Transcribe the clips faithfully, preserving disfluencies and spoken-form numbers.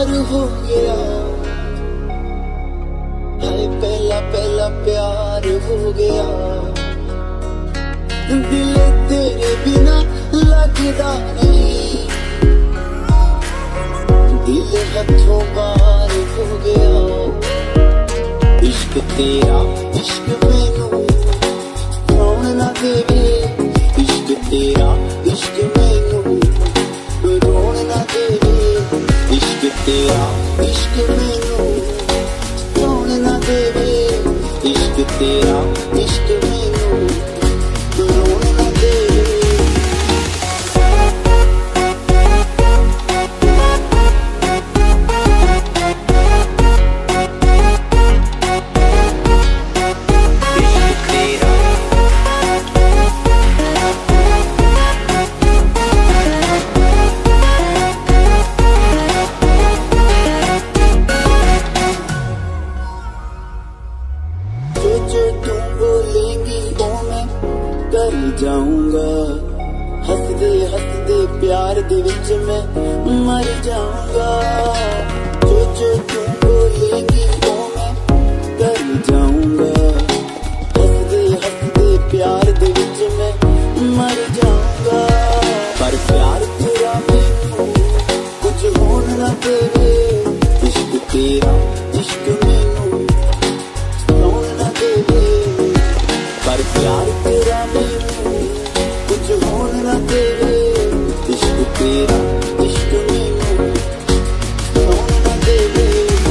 प्यार हो गया, हाय पहला पहला प्यार हो गया। दिल तेरे बिना लगदा नहीं, दिल हथों पार हो गया। इश्क तेरा इश्क मैनू रोन ना देवे, इश्क तेरा इश्क मैनू रोन ना देवे। इश्क तेरा इश्क मैनू रोन ना देवे, इश्क तेरा इश्क मैनू रोन ना देवे। जाऊंगा हसदे हसदे प्यार दे विच मैं मर जाऊंगा। जो जो तू बोलेगी वो मैं कर जाऊंगा, हसदे हसदे प्यार दे विच मैं मर जाऊंगा। पर प्यार तेरा मैनू कुछ होन ना देवे, इश्क तेरा इश्क मैनू होन ना देवे। पर प्यार तेरा मैनू कुछ होन ना देवे, इश्क तेरा इश्क मैनू होन ना देवे।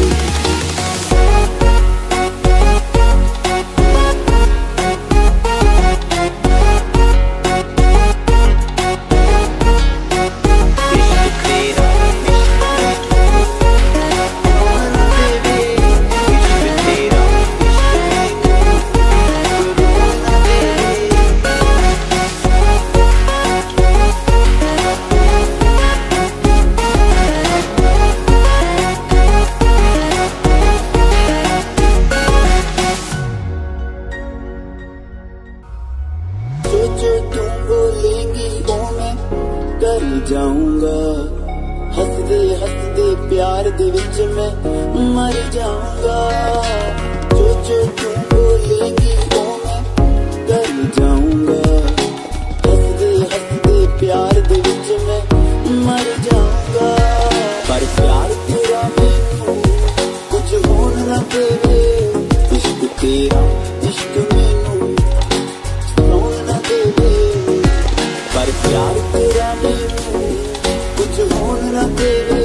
कर जाऊंगा हसदे हसदे प्यार दे विच मैं मर जाऊंगा। जो जो तू बोलेगी वो मैं कर जाऊंगा, हसदे हसदे प्यार दे विच मैं मर जाऊंगा। पर प्यार तेरा मैनू कुछ होन ना देवे, इश्क तेरा इश्क मैनू होन ना देवे। पर प्यार तेरा मैनू कुछ होन ना देवे,